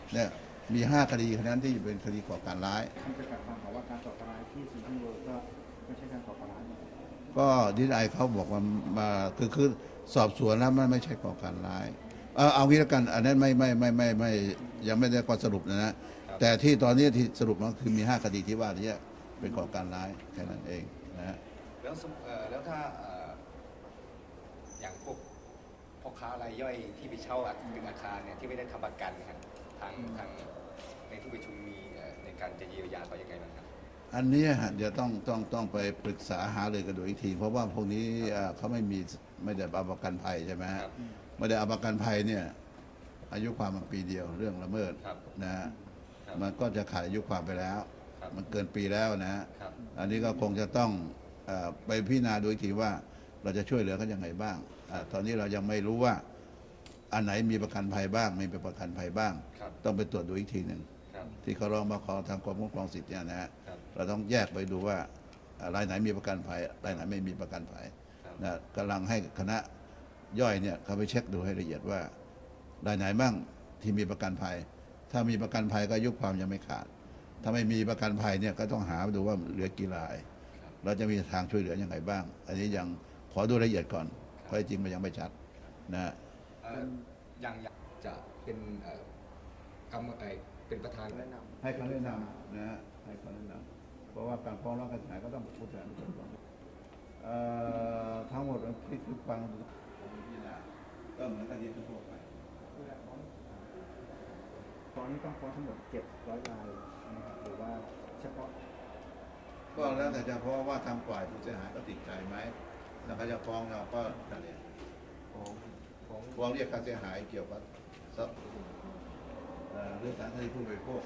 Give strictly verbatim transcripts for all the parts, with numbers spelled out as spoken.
เนี่ยมีห้าคดีนั้นที่เป็นคดีก่อการร้ายมันจะกัดความว่าการก่อการร้ายที่ซีรีส์เวิร์ก็ไม่ใช่การก่อการร้ายก็ดีไอเขาบอกว่ามาคือคือสอบสวนแล้วมันไม่ใช่ก่อการร้ายเอาเอางี้แล้วกันอันนั้นไม่ไม่ไม่ไม่ไม่ยังไม่ได้ข้อสรุปนะนะแต่ที่ตอนนี้ที่สรุปมันคือมีห้าคดีที่ว่านี้เป็นก่อการร้ายแค่นั้นเองนะฮะแล้วแล้วถ้าอย่างพวกพ่อค้ารายย่อยที่ไปเช่าตึกอาคารเนี่ยที่ไม่ได้ทำประกันครับทางทางในที่ประชุมมีในการจะเยียวยาเขายังไงบ้างครับอันนี้เดี๋ยวต้องต้องต้องไปปรึกษาหาเลยกันดูอีกทีเพราะว่าพวกนี้เขาไม่มีไม่ได้เอาประกันภัยใช่ไหมฮะไม่ได้เอาประกันภัยเนี่ยอายุความมันปีเดียวเรื่องละเมิดนะฮะมันก็จะขาดอายุความไปแล้วมันเกินปีแล้วนะฮะอันนี้ก็คงจะต้องไปพิจารณาดูอีกทีว่าเราจะช่วยเหลือเขาอย่างไรบ้างตอนนี้เรายังไม่รู้ว่าอันไหนมีประกันภัยบ้างไม่มีประกันภัยบ้างต้องไปตรวจดูอีกทีหนึ่งที่เขาร้องมาขอทางกรมคุ้มครองสิทธิ์เนี่ยนะฮะเราต้องแยกไปดูว่ารายไหนมีประกันภัยรายไหนไม่มีประกันภัยนะกำลังให้คณะย่อยเนี่ยเขาไปเช็คดูให้ละเอียดว่ารายไหนบ้างที่มีประกันภัยถ้ามีประกันภัยก็อายุความยังไม่ขาดถ้าไม่มีประกันภัยเนี่ยก็ต้องหาดูว่าเหลือกี่รายเราจะมีทางช่วยเหลือยังไงบ้างอันนี้ยังขอดูละเอียดก่อนเพราะจริงมันยังไม่ชัดนะยังอยากจะเป็นกรรมเป็นประธานให้คำแนะนำนะฮะให้คำแนะนำเพราะว่าการฟ้องร้องกันก็ต้องพูดถึงทั้งหมดที่ทุกฟังผมพิจารณาก็เหมือนคดีทั่วไปตอนนี้ต้องฟ้องทั้งหมดเจ็ดร้อยรายหรือว่าเฉพาะก็แล้วแต่จะเพราะว่าทางฝ่ายผู้เสียหายก็ติดใจไหมแล้วเขาจะฟ้องเราก็นั่นเองฟ้องเรียกค่าเสียหายเกี่ยวกับทรัพย์เรื่องการคดีผู้บริโภค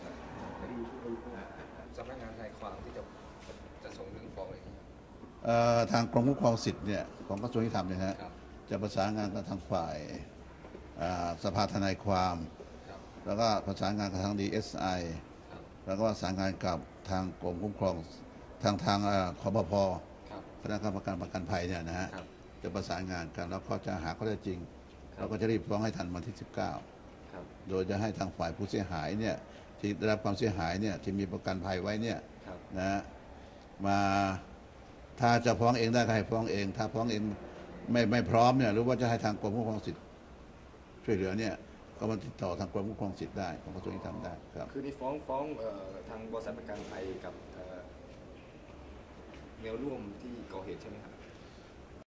สำนักงานทนายความที่จะจะส่งเรื่องฟ้องอะไรทางกรมคุ้มครองสิทธิ์เนี่ยของกระทรวงยุติธรรมเนี่ยฮะจะประสานงานกับทางฝ่ายสภาทนายความแล้วก็ประสานงานกับทาง ดี เอส ไอ แล้วก็ประสานงานกับทางกรมคุ้มครองทางทางคปภ.คณะกรรมการประกันภัยเนี่ยนะฮะจะประสานงานกันแล้วก็จะหาข้อเท็จจริงเราก็จะรีบฟ้องให้ทันวันที่สิบเก้าโดยจะให้ทางฝ่ายผู้เสียหายเนี่ยที่ได้รับความเสียหายเนี่ยที่มีประกันภัยไว้เนี่ยนะมาถ้าจะฟ้องเองได้ก็ให้ฟ้องเองถ้าฟ้องเองไม่ไม่พร้อมเนี่ยหรือว่าจะให้ทางกรมคุ้มครองสิทธิ์ช่วยเหลือเนี่ยก็มาติดต่อทางกรมคุ้มครองสิทธิ์ได้ของกระทรวงยุติธรรมได้ครับคือที่ฟ้องฟ้องทางบริษัทประกันภัยกับแนวร่วมที่ก่อเหตุใช่ไหมครับ